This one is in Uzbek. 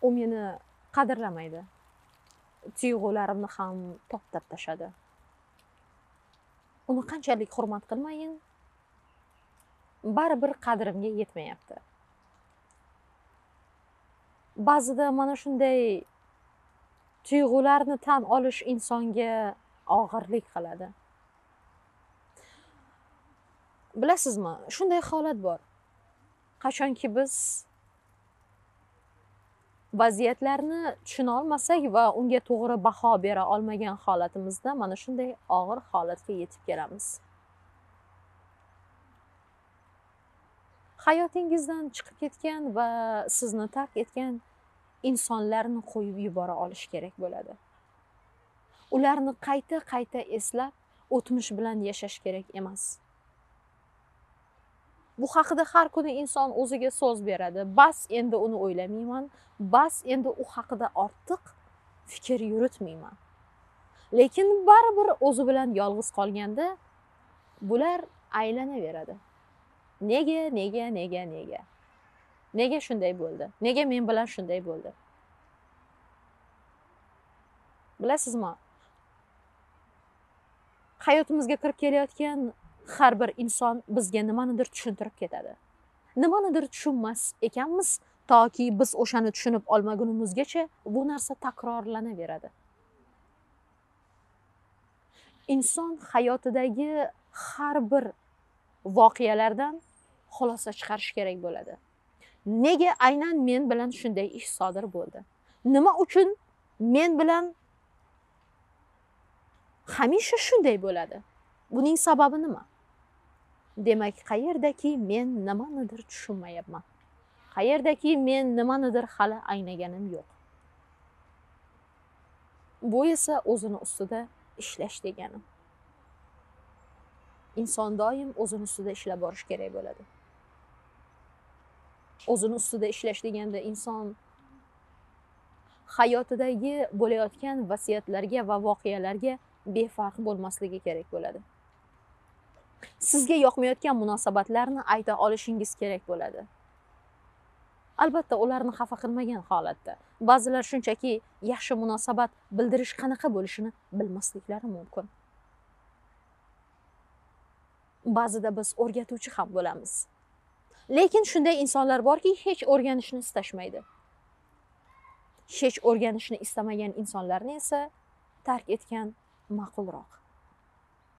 u meni qadrlamaydi. Tuyg'ularimni ham toptab tashladi. Uni qanchalik hurmat qilmayin, baribir qadrimga yetmayapti. Ba'zida mana shunday tuyg'ularni tan olish insonga og'irlik qiladi. Bilasizmi, shunday holat bor. Qachonki biz vaziyatlarni tushuna olmasak va unga to'g'ri baho bera olmagan holatimizda mana shunday og'ir holatga yetib kelamiz. Hayotingizdan chiqib ketgan va sizni tark etgan insonlarni qo'yib yubora olish kerak bo'ladi. Ularni qayta eslab, o'tmish bilan yashash kerak emas. Bu haqida har kuni inson o'ziga so'z beradi. Bas endi uni o'ylamayman, bas endi u haqida ortiq fikr yuritmayman. Lekin baribir o'zi bilan yolg'iz qolganda bular aylanaveradi. Nega? Nega shunday bo'ldi? Nega men bilan shunday bo'ldi? Bilasizmi? Hayotimizga kirib kelayotgan har bir inson bizga nimanidir tushuntirib ketadi. Nimanidir tushunmas ekanmiz, toki biz o'shani tushunib olmagunimizgacha bu narsa takrorlanaveradi. Inson hayotidagi har bir voqealardan xulosa chiqarish kerak bo'ladi. Nega aynan men bilan shunday ish sodir bo'ldi? Nima uchun men bilan hamisha shunday bo'ladi? Buning sababi nima? Demak, qayerdaki men nimanidir tushunmayapman. Qayerdaki men nimanidir hali anglaganim yo'q. Bu esa o'zini ustida ishlash degani. Inson doim o'zini ustida ishlab borish kerak bo'ladi. O'zini ustida ishlash deganda inson hayotidagi bo'layotgan vasiyatlarga va voqealarga befarq bo'lmasligi kerak bo'ladi. Sizga yoqmayotgan munosabatlarni ayta olishingiz kerak bo'ladi. Albatta, ularni xafa qilmagan holatda. Ba'zilar shunchaki yaxshi munosabat bildirish qanaqa bo'lishini bilmasliklari mumkin. Ba'zida biz o'rgatuvchi ham bo'lamiz. Lekin shunday insonlar borki, hech o'rganishni istashmaydi. Hech o'rganishni istamagan insonlarni esa tark etgan ma'qulroq.